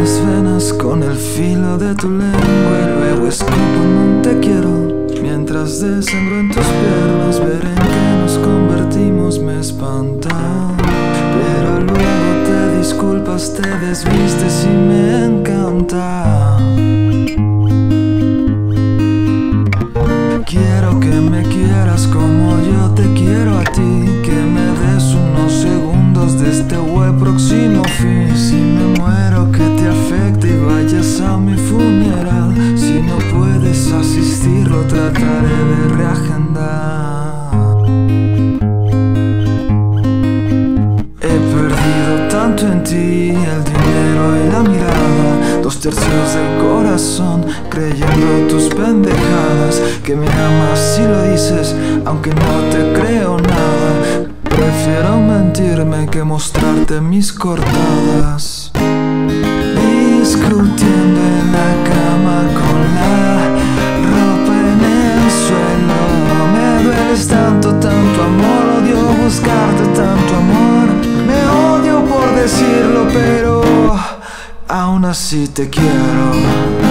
las venas con el filo de tu lengua y luego escupo un te quiero. Mientras desangro en tus piernas, ver en qué nos convertimos me espanta. Pero luego te disculpas, te desvistes y me encanta. Quiero que me quieras como yo te quiero a ti, que me des unos segundos de este web próximo fin. Si me muero que te afecte y vayas a mi funeral. Si no puedes asistirlo trataré de reagendar. He perdido tanto en ti, el dinero y la mirada, 2/3 del corazón creyendo tus pendejadas. Que me amas si lo dices, aunque no te creo nada. Prefiero mentirme que mostrarte mis cortadas. Discutiendo en la cama con la ropa en el suelo. Me dueles tanto, tanto amor. Odio buscarte tanto amor. Me odio por decirlo, pero aún así te quiero.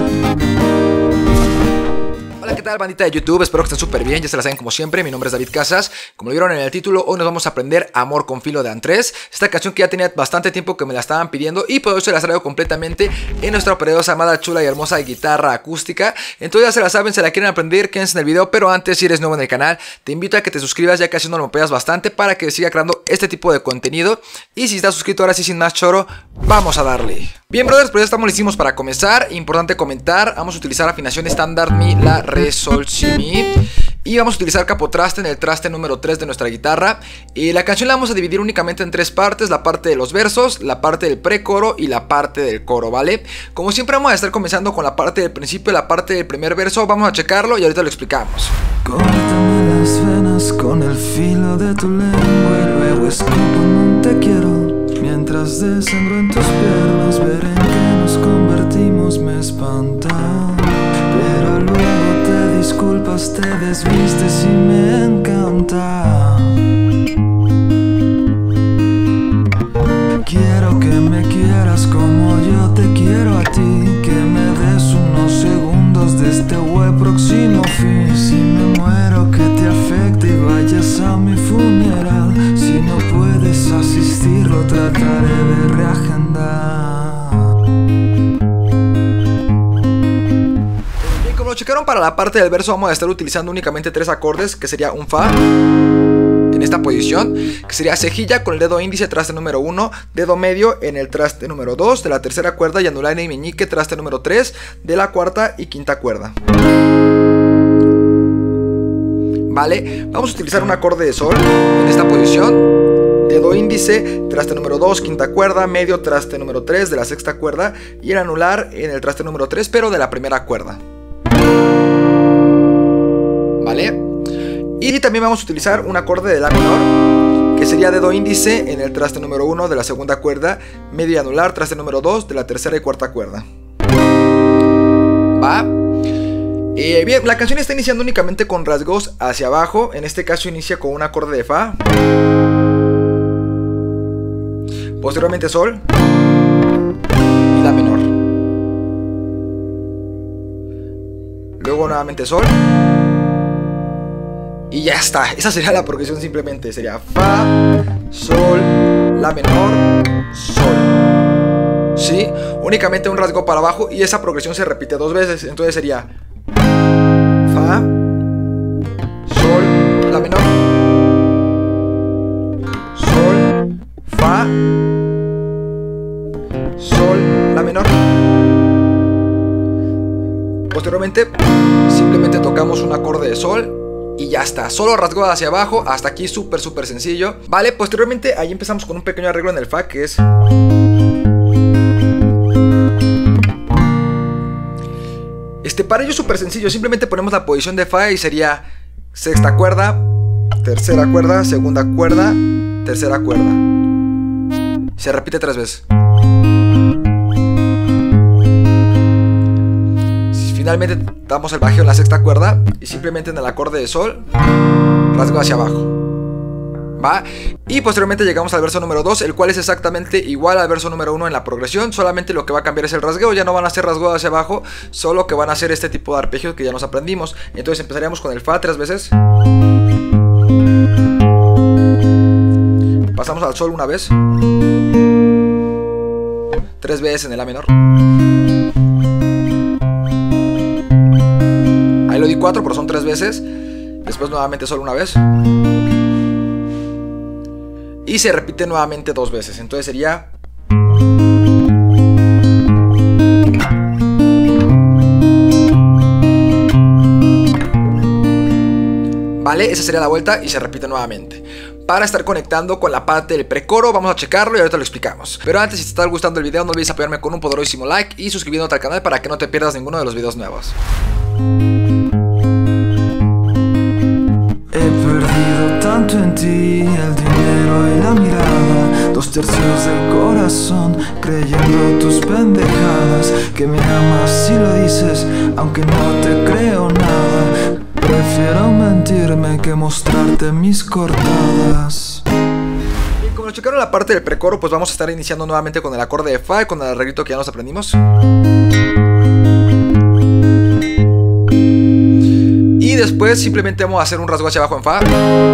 Hola, ¿qué tal, bandita de YouTube? Espero que estén súper bien, ya se la saben como siempre. Mi nombre es David Casas. Como lo vieron en el título, hoy nos vamos a aprender Amor con Filo de Andrés. Esta canción que ya tenía bastante tiempo que me la estaban pidiendo y por eso se la traigo completamente en nuestra poderosa, amada, chula y hermosa guitarra acústica. Entonces ya se la saben, se la quieren aprender, quédense en el video. Pero antes, si eres nuevo en el canal, te invito a que te suscribas, ya que así no lo apoyas bastante para que siga creando este tipo de contenido. Y si estás suscrito, ahora sí, sin más choro, vamos a darle. Bien, brothers, pues ya estamos listos para comenzar. Importante comentar, vamos a utilizar afinación estándar Mi, La, Re, Sol, Si, Mi. Y vamos a utilizar capotraste en el traste número 3 de nuestra guitarra. La canción la vamos a dividir únicamente en 3 partes: la parte de los versos, la parte del precoro y la parte del coro, ¿vale? Como siempre vamos a estar comenzando con la parte del principio, la parte del primer verso. Vamos a checarlo y ahorita lo explicamos. Córtame las venas con el filo de tu lengua y luego escupo un te quiero. Mientras desangro en tus piernas, ver en qué nos convertimos me espanta. Pero luego te disculpas, te desvistes y me encanta. Quiero que me quieras como yo te quiero a ti, que me des unos segundos de este web próximo fin. Si me muero que te afecte y vayas a mi funeral. Si no puedes asistirlo trataré de reagendar. Bien, como lo checaron, para la parte del verso vamos a estar utilizando únicamente 3 acordes, que sería un Fa en esta posición, que sería cejilla con el dedo índice, traste número 1, dedo medio en el traste número 2 de la tercera cuerda y anular y meñique, traste número 3 de la cuarta y quinta cuerda. Vale, vamos a utilizar un acorde de sol en esta posición, dedo índice, traste número 2, quinta cuerda, medio, traste número 3 de la sexta cuerda y el anular en el traste número 3 pero de la primera cuerda. Vale. Y también vamos a utilizar un acorde de La menor, que sería dedo índice en el traste número 1 de la segunda cuerda, medio y anular, traste número 2 de la tercera y cuarta cuerda. Va. Bien, la canción está iniciando únicamente con rasgos hacia abajo. En este caso inicia con un acorde de Fa, posteriormente Sol y La menor, luego nuevamente Sol. Y ya está, esa sería la progresión simplemente. Sería Fa, Sol, La menor, Sol. ¿Sí? Únicamente un rasgo para abajo y esa progresión se repite 2 veces. Entonces sería Fa, Sol, La menor, Sol, Fa, Sol, La menor. Posteriormente simplemente tocamos un acorde de Sol y ya está, solo rasgó hacia abajo. Hasta aquí súper sencillo. Vale, posteriormente ahí empezamos con un pequeño arreglo en el Fa, que es para ello súper sencillo. Simplemente ponemos la posición de Fa y sería sexta cuerda, tercera cuerda, segunda cuerda, tercera cuerda. Se repite 3 veces. Finalmente damos el bajeo en la sexta cuerda y simplemente en el acorde de Sol rasgo hacia abajo. ¿va? Y posteriormente llegamos al verso número 2, el cual es exactamente igual al verso número 1 en la progresión. Solamente lo que va a cambiar es el rasgueo. Ya no van a ser rasgueos hacia abajo, solo que van a ser este tipo de arpegios que ya nos aprendimos. Entonces empezaríamos con el Fa 3 veces. Pasamos al Sol una vez. 3 veces en el La menor. Ahí lo di 4, pero son 3 veces. Después nuevamente Sol una vez. Y se repite nuevamente 2 veces. Entonces sería... Vale, esa sería la vuelta y se repite nuevamente. Para estar conectando con la parte del precoro, vamos a checarlo y ahorita lo explicamos. Pero antes, si te está gustando el video, no olvides apoyarme con un poderosísimo like y suscribiéndote al canal para que no te pierdas ninguno de los videos nuevos. He perdido tanto en ti, el dinero y la mirada, 2/3 del corazón, creyendo tus pendejadas, que me amas si lo dices, aunque no te creo nada. Prefiero mentirme que mostrarte mis cortadas. Bien, como lo checaron la parte del precoro, pues vamos a estar iniciando nuevamente con el acorde de Fa y con el arreglito que ya nos aprendimos. Y después simplemente vamos a hacer un rasgo hacia abajo en Fa.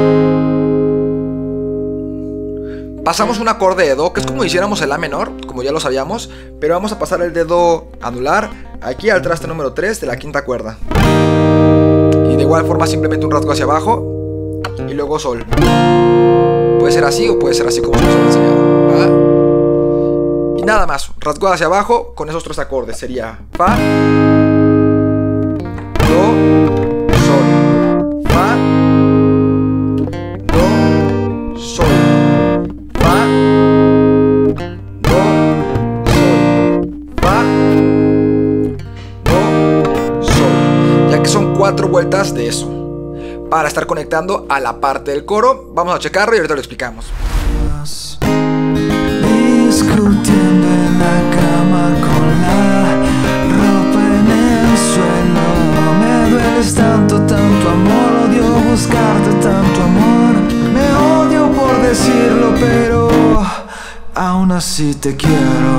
Pasamos un acorde de Do, que es como si hiciéramos el La menor, como ya lo sabíamos. Pero vamos a pasar el dedo anular aquí al traste número 3 de la quinta cuerda. Y de igual forma simplemente un rasgo hacia abajo y luego Sol. Puede ser así o puede ser así como se nos ha enseñado, ¿va? Y nada más, rasgo hacia abajo con esos 3 acordes. Sería Fa, Do, Sol. Fa, Do, Sol. Fa, Do, Sol. Fa, Do, Sol. Ya que son 4 vueltas de eso. Para estar conectando a la parte del coro, vamos a checarlo y ahorita lo explicamos. Discutiendo en la cama con la ropa en el suelo. Me dueles tanto, tanto amor. Odio buscarte tanto amor. Me odio por decirlo, pero aún así te quiero.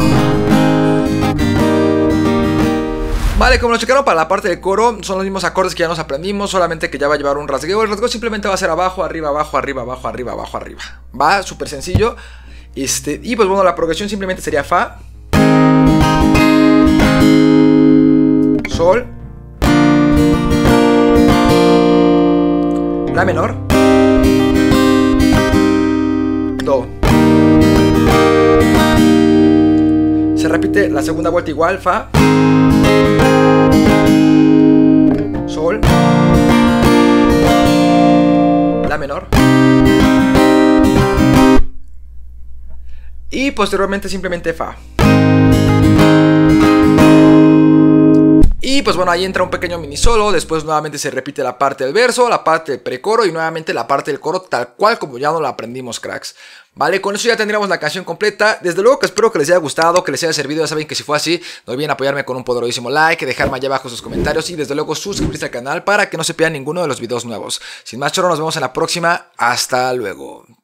Vale, como lo checaron para la parte del coro, son los mismos acordes que ya nos aprendimos, solamente que ya va a llevar un rasgueo. El rasgueo simplemente va a ser abajo, arriba, abajo, arriba, abajo, arriba, abajo, arriba. Va, súper sencillo. Y pues bueno, la progresión simplemente sería Fa, Sol, La menor, Do. Se repite la segunda vuelta igual, Fa, Sol, La menor. Y posteriormente simplemente Fa. Y pues bueno, ahí entra un pequeño mini solo. Después nuevamente se repite la parte del verso, la parte del precoro y nuevamente la parte del coro, tal cual como ya nos la aprendimos, cracks. Vale, con eso ya tendríamos la canción completa. Desde luego que espero que les haya gustado, que les haya servido. Ya saben que si fue así, no olviden apoyarme con un poderosísimo like, dejarme allá abajo sus comentarios y desde luego suscribirse al canal para que no se pierdan ninguno de los videos nuevos. Sin más choro, nos vemos en la próxima. Hasta luego.